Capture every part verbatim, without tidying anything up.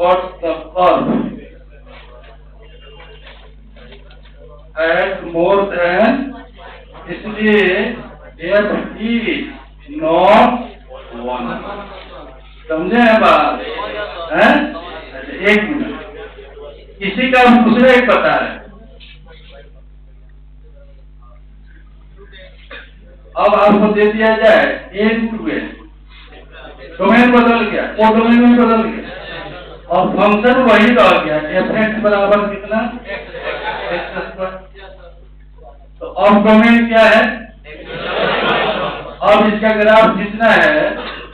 got the curve at more than, इसलिए f is not one। समझे हैं बात? हैं? एक मिनट, किसी का दूसरा एक पता है। अब आपको दे दिया जाए a इंटू ए, डोमेन बदल गया, वो डोमेन में बदल गया और फंक्शन वही रह गया, एफ एक्स बराबर कितना, एक्स स्क्वायर। तो अब डोमेन क्या है? अब इसका ग्राफ कितना है?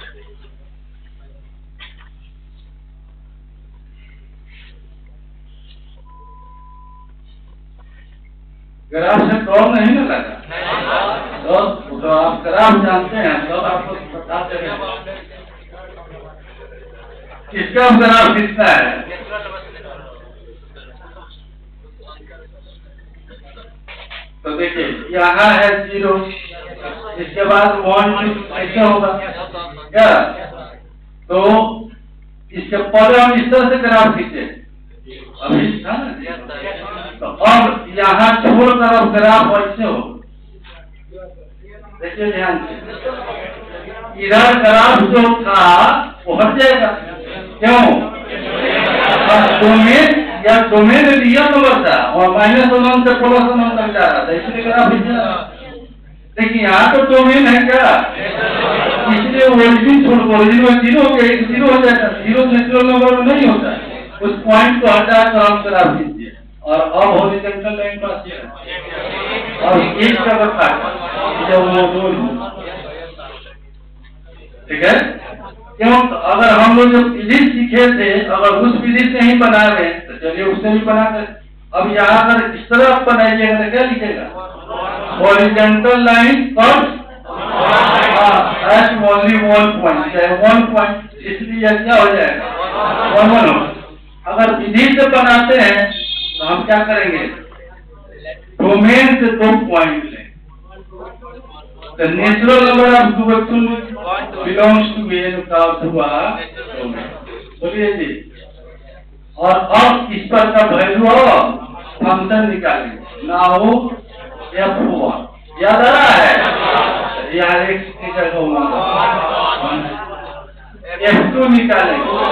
ग्राफ से कौन नहीं ना लगा तो, तो आप ग्राफ जानते हैं तो आपको बताते हैं इसका ग्राफ कितना है। तो देखिए यहाँ है जीरो, इसके बाद वन ऐसे होगा क्या? तो इसके पहले हम इस तरह से ग्राफ खींचे अभी था ना, तो अब यहाँ छोड़ तरफ ग्राफ ऐसे हो। देखिए ध्यान से, इधर ग्राफ जो था वो हट जाएगा, क्यों? डोमेन या डोमेन रियल नंबर था और माइनस वन से प्लस वन तक जा रहा था, इसलिए ग्राफ देखिए यहाँ तो डोमेन है क्या, इसलिए ओरिजिन छोड़ ओरिजिन में जीरो हो गया, जीरो हो जाएगा, जीरो नेचुरल नंबर में नहीं होता है। उस पॉइंट को हटा कर हम ग्राफ खींचिए और अब हॉरिजॉन्टल लाइन पर आइए और एक का बता जब वो दो, ठीक है? क्यों? तो अगर हम लोग जो विधि सीखे थे अगर उस विधि से ही बना रहे हैं तो चलिए उससे भी बना कर। अब यहाँ पर इस तरह आप बनाइएगा तो क्या लिखेगा? हॉरिजॉन्टल लाइन पर एट ओनली वन पॉइंट, चाहे वन पॉइंट, इसलिए क्या हो जाएगा? वन वन हो। अगर विधि से बनाते हैं तो हम क्या करेंगे? डोमेन से दो पॉइंट लें। The natural number of two vectors belongs to A का अर्थ हुआ डोमेन। बोलिए जी। और अब इस पर का वैल्यू हो फंक्शन निकालेंगे, नाउ एफ वन, याद आ रहा है? यार एक जगह होगा एफ टू निकालेंगे,